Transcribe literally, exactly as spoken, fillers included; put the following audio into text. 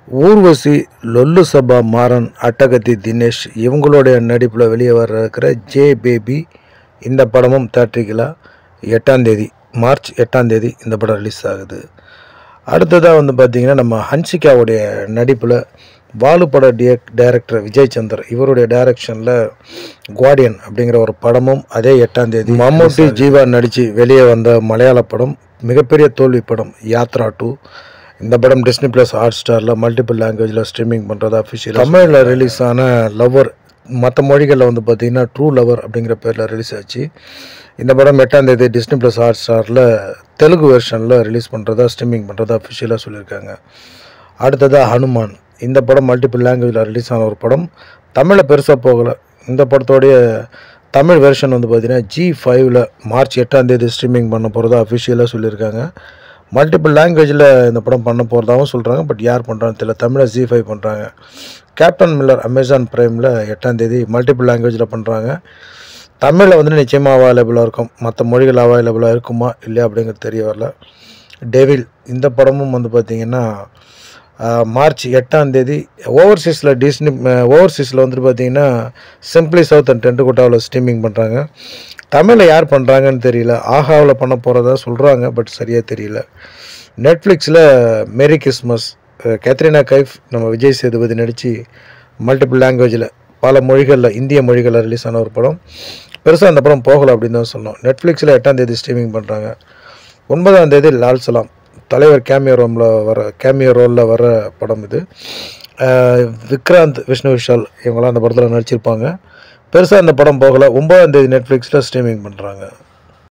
ஊர்வசி, லொல்லு சபா மாறன், அட்டகத்தி தினேஷ் இவங்களுடைய நடிப்பில் வெளியே வர இருக்கிற ஜே பேபி இந்த படமும் தேட்ரிக்கலா எட்டாம் தேதி மார்ச் எட்டாம் தேதி இந்த படம் ரிலீஸ் ஆகுது. அடுத்ததாக வந்து பார்த்திங்கன்னா நம்ம ஹன்சிகாவுடைய நடிப்பில் வாலு பட டிய டைரக்டர் விஜய் சந்தர் இவருடைய டைரக்ஷனில் குவாடியன் அப்படிங்கிற ஒரு படமும் அதே எட்டாம் தேதி மம்முட்டி ஜீவா நடித்து வெளியே வந்த மலையாள படம், மிகப்பெரிய தோல்வி படம் யாத்ரா டூ. இந்த படம் டிஸ்னி ப்ளஸ் ஹாட் ஸ்டாரில் மல்டிபிள் லாங்குவேஜில் ஸ்ட்ரீமிங் பண்ணுறதா அஃபிஷியல். தமிழில் ரிலீஸ் ஆன லவ்வர் மற்ற மொழிகளில் வந்து பார்த்திங்கன்னா ட்ரூ லவர் அப்படிங்கிற பேரில் ரிலீஸ் ஆச்சு. இந்த படம் எட்டாம் தேதி டிஸ்னி ப்ளஸ் ஹாட் ஸ்டாரில் தெலுங்கு வெர்ஷனில் ரிலீஸ் பண்ணுறதா ஸ்ட்ரீமிங் பண்ணுறதா அஃபிஷியலாக சொல்லியிருக்காங்க. அடுத்ததாக ஹனுமான், இந்த படம் மல்டிபிள் லாங்குவேஜில் ரிலீஸ் ஆன ஒரு படம். தமிழில் பெருசாக போகலை. இந்த படத்தோடைய தமிழ் வெர்ஷன் வந்து பார்த்திங்கன்னா ஜி ஃபைவ்ல மார்ச் எட்டாம் தேதி ஸ்ட்ரீமிங் பண்ண போகிறதா அஃபிஷியலாக சொல்லியிருக்காங்க. மல்டிபிள் லாங்குவேஜில் இந்த படம் பண்ண போகிறதாகவும் சொல்கிறாங்க. பட் யார் பண்ணுறான்னு தெரியல. தமிழை ஜி ஃபைவ் பண்ணுறாங்க. கேப்டன் மில்லர் அமேசான் ப்ரைமில் எட்டாம் தேதி மல்டிபிள் லாங்குவேஜில் பண்ணுறாங்க. தமிழில் வந்து நிச்சயமாக அவைலபிளாக இருக்கும். மற்ற மொழிகள் அவைலபிளாக இருக்குமா இல்லையா அப்படிங்கிறது தெரிய வரல. டெவில், இந்த படமும் வந்து பார்த்திங்கன்னா மார்ச் எட்டாம் தேதி ஓவர்சீஸில் டிஸ்னி ஓவர்சீஸில் வந்துட்டு பார்த்திங்கன்னா சிம்பிளி சவுத் அண்ட் டென்ட்டுக்குட்டாவில் ஸ்ட்ரீமிங் பண்ணுறாங்க. தமிழில் யார் பண்ணுறாங்கன்னு தெரியல. ஆஹாவில் பண்ண போகிறதா சொல்கிறாங்க. பட் சரியாக தெரியல. நெட்ஃப்ளிக்ஸில் மேரி கிறிஸ்மஸ், கேத்ரினா கைஃப், நம்ம விஜய் சேதுபதி நடித்து மல்டிபிள் லாங்குவேஜில் பல மொழிகளில் இந்திய மொழிகளில் ரிலீஸ் ஆன ஒரு படம். பெருசாக அந்த படம் போகலை அப்படின்னு தான் சொல்லணும். நெட்ஃப்ளிக்ஸில் எட்டாம் தேதி ஸ்ட்ரீமிங் பண்ணுறாங்க. ஒன்பதாம் தேதி லால் சலாம், தலைவர் கேமியோ ரோமில் வர கேமியோ ரோலில் வர படம் இது. விக்ராந்த், விஷ்ணு விஷால் இவங்களாம் அந்த படத்தில் நடிச்சிருப்பாங்க. பெருசாக அந்த படம் போகலை. ஒன்பதாம் தேதி நெட்ஃப்ளிக்ஸில் ஸ்ட்ரீமிங் பண்ணுறாங்க.